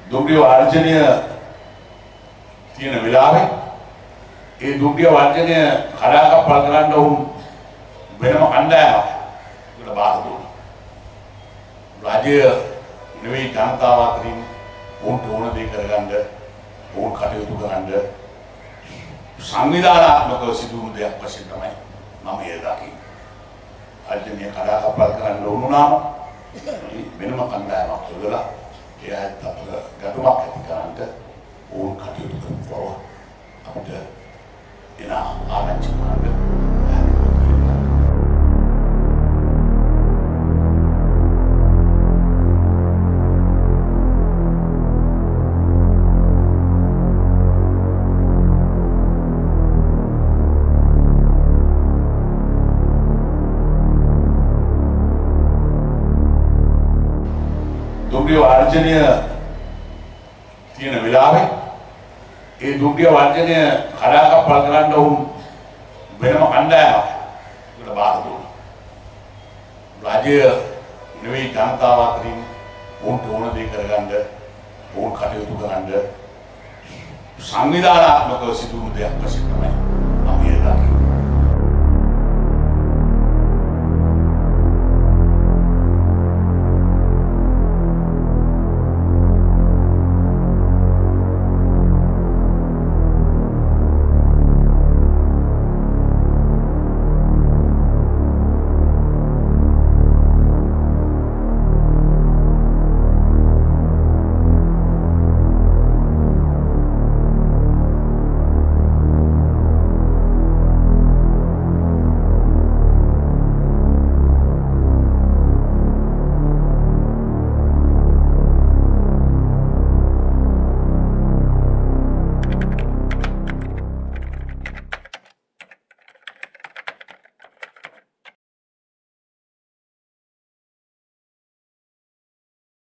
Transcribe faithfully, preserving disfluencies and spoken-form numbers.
දුම්රිය වර්ජනය තියෙන වෙලාවේ ඒ දුම්රිය වර්ජනය කඩාකප්පල් කරන්න උන් වෙනම කණ්ඩායමක් උඩ බාර දුන්නා. රාජ්‍ය නෙවෙයි ජනතාව අතරින් උන්ට ඕන දේ කරගන්න උන් කටයුතු කරන්න සංවිධානාත්මකව සිදුවුණු දෙයක් වශයෙන් තමයි මම ඒ දකින්නේ. රාජ්‍යනීය කඩාකප්පල් කරන්න උනුනාම වෙනම කණ්ඩායමක් යොදලා එයාත් අපිට ගැටුමක් ඇති කරන්න ඕන කටයුතු කරනවා. අපිට එන ආරංචි මාර්ග දුම්රිය වර්ජනය තියෙන වෙලාවේ ඒ දුම්රිය වර්ජනය කඩාකප්පල් කරන්න උන් වෙනම කණ්ඩායමක් උඩ බාර දුන්නා. රාජ්‍ය නෙවෙයි ජනතාව අතරින් උන්ට ඕන දේ කරගන්න උන් කටයුතු කරන්න සංවිධානාත්මකව සිදුවුණු දෙයක් වශයෙන්